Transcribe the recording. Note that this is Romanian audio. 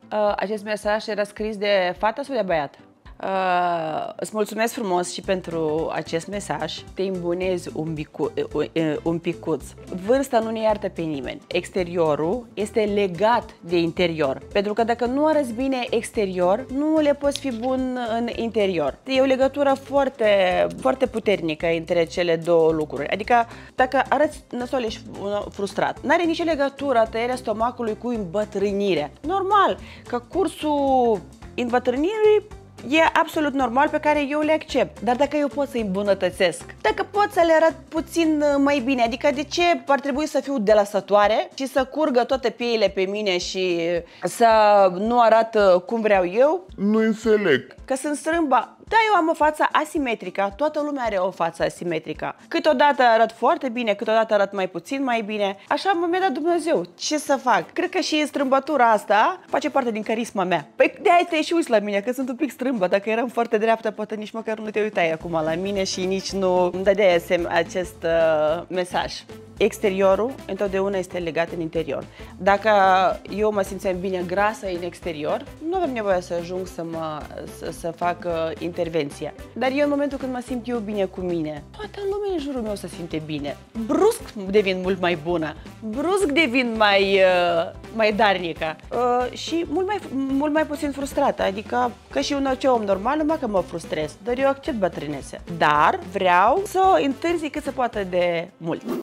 Acest mesaj era scris de fată sau de băiat? Îți mulțumesc frumos și pentru acest mesaj. Te îmbunezi un picuț. Vârsta nu ne iartă pe nimeni. Exteriorul este legat de interior. Pentru că dacă nu arăți bine exterior, nu le poți fi bun în interior. E o legătură foarte, foarte puternică între cele două lucruri. Adică dacă arăți năsol, ești frustrat. N-are nicio legătură tăierea stomacului cu îmbătrânirea. Normal că cursul îmbătrânirii e absolut normal, pe care eu le accept. Dar dacă eu pot să-i îmbunătățesc, dacă pot să le arăt puțin mai bine, adică de ce ar trebui să fiu delasătoare și să curgă toate pieile pe mine și să nu arăt cum vreau eu? Nu înțeleg. Că sunt strâmba. Da, eu am o față asimetrică, toată lumea are o față asimetrică. Câteodată arăt foarte bine, câteodată arăt mai puțin mai bine. Așa mi-a dat Dumnezeu. Ce să fac? Cred că și strâmbătura asta face parte din carisma mea. Păi de-aia te și uiți la mine, că sunt un pic strâmbă. Dacă eram foarte dreaptă, poate nici măcar nu te uitai acum la mine și nici nu îmi dădeai acest mesaj. Exteriorul întotdeauna este legat în interior. Dacă eu mă simțeam bine grasă în exterior, nu aveam nevoie să ajung să fac intervenția. Dar eu în momentul când mă simt eu bine cu mine, toată lumea în jurul meu se simte bine. Brusc devin mult mai bună, brusc devin mai darnică și mult mai puțin frustrată. Adică că și un orice om normal, numai că mă frustrez, dar eu accept bătrânețe. Dar vreau să o întârzi cât se poate de mult.